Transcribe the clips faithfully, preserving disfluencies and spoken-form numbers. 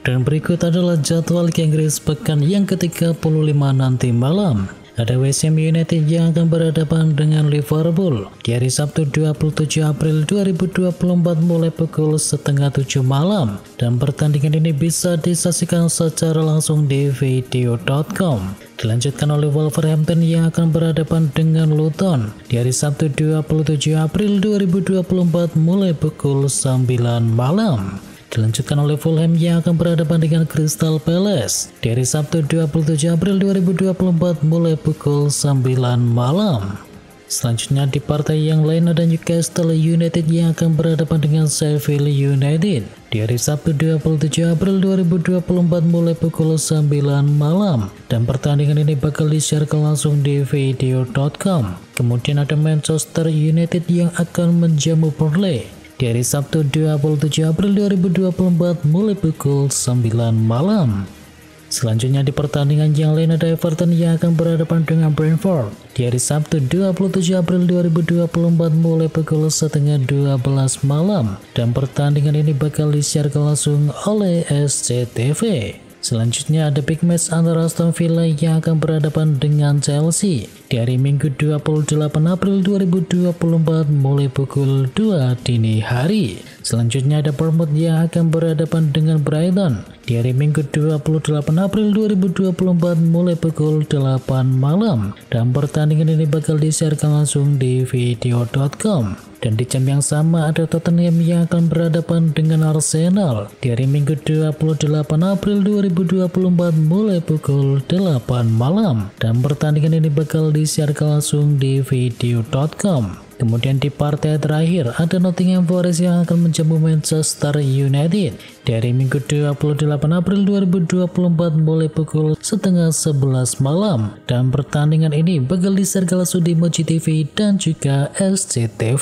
Dan berikut adalah jadwal Liga Inggris pekan yang ke tiga puluh lima nanti malam. Ada West Ham United yang akan berhadapan dengan Liverpool di hari Sabtu dua puluh tujuh April dua ribu dua puluh empat mulai pukul setengah tujuh malam. Dan pertandingan ini bisa disaksikan secara langsung di video titik com. Dilanjutkan oleh Wolverhampton yang akan berhadapan dengan Luton di hari Sabtu dua puluh tujuh April dua ribu dua puluh empat mulai pukul sembilan malam. Dilanjutkan oleh Fulham yang akan berhadapan dengan Crystal Palace di hari Sabtu dua puluh tujuh April dua ribu dua puluh empat mulai pukul sembilan malam. Selanjutnya di partai yang lain ada Newcastle United yang akan berhadapan dengan Sheffield United di hari Sabtu dua puluh tujuh April dua ribu dua puluh empat mulai pukul sembilan malam. Dan pertandingan ini bakal disiarkan langsung di video titik com. Kemudian ada Manchester United yang akan menjamu Burnley di hari Sabtu dua puluh tujuh April dua ribu dua puluh empat mulai pukul sembilan malam. Selanjutnya di pertandingan yang lain ada Everton yang akan berhadapan dengan Brentford di hari Sabtu dua puluh tujuh April dua ribu dua puluh empat mulai pukul setengah dua belas malam. Dan pertandingan ini bakal disiarkan langsung oleh S C T V. Selanjutnya ada big match antara Aston Villa yang akan berhadapan dengan Chelsea di hari Minggu dua puluh delapan April dua ribu dua puluh empat mulai pukul dua dini hari. Selanjutnya ada Bournemouth yang akan berhadapan dengan Brighton di hari Minggu dua puluh delapan April dua ribu dua puluh empat mulai pukul delapan malam. Dan pertandingan ini bakal disiarkan langsung di video titik com. Dan di jam yang sama ada Tottenham yang akan berhadapan dengan Arsenal di hari Minggu dua puluh delapan April dua ribu dua puluh empat mulai pukul delapan malam. Dan pertandingan ini bakal disiarkan langsung di video titik com. Kemudian di partai terakhir ada Nottingham Forest yang akan menjamu Manchester United di hari Minggu dua puluh delapan April dua ribu dua puluh empat mulai pukul setengah sebelas malam. Dan pertandingan ini bakal disiarkan langsung di Moji T V dan juga S C T V.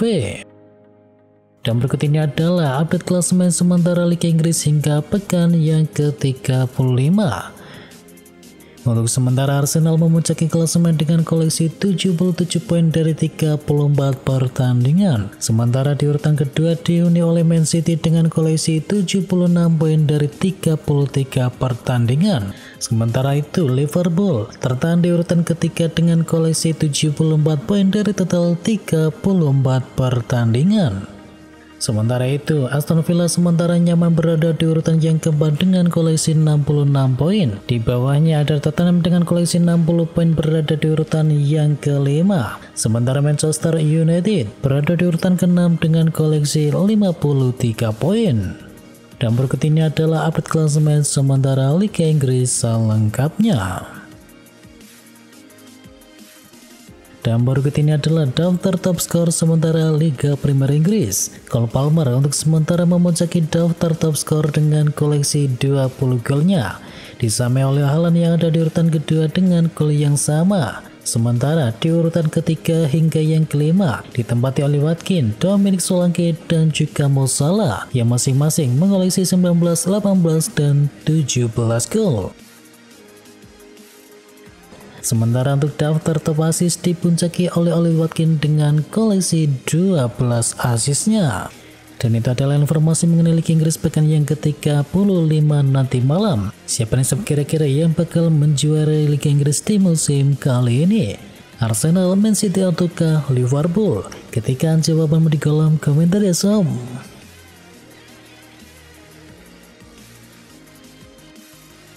Dan berikut ini adalah update klasemen sementara Liga Inggris hingga pekan yang ke tiga puluh lima. Untuk sementara Arsenal memuncaki klasemen dengan koleksi tujuh puluh tujuh poin dari tiga puluh empat pertandingan. Sementara di urutan kedua dihuni oleh Man City dengan koleksi tujuh puluh enam poin dari tiga puluh tiga pertandingan. Sementara itu Liverpool tertahan di urutan ketiga dengan koleksi tujuh puluh empat poin dari total tiga puluh empat pertandingan. Sementara itu, Aston Villa sementara nyaman berada di urutan yang keempat dengan koleksi enam puluh enam poin. Di bawahnya ada Tottenham dengan koleksi enam puluh poin berada di urutan yang kelima. Sementara Manchester United berada di urutan keenam dengan koleksi lima puluh tiga poin. Dan berikut ini adalah update klasemen sementara Liga Inggris selengkapnya. Dan berikut ini adalah daftar top skor sementara Liga Premier Inggris. Cole Palmer untuk sementara memuncaki daftar top skor dengan koleksi dua puluh golnya. Disamai oleh Haaland yang ada di urutan kedua dengan gol yang sama. Sementara di urutan ketiga hingga yang kelima ditempati oleh Watkins, Dominic Solanke dan juga Mo Salah yang masing-masing mengoleksi sembilan belas, delapan belas, dan tujuh belas gol. Sementara untuk daftar top assist dipuncaki oleh Ollie Watkins dengan koleksi dua belas asisnya. Dan itu adalah informasi mengenai Liga Inggris pekan yang ke tiga puluh lima nanti malam. Siapa nih kira-kira yang bakal menjuarai Liga Inggris di musim kali ini? Arsenal, Man City, ataukah Liverpool? Ketikkan jawabanmu di kolom komentar ya sob.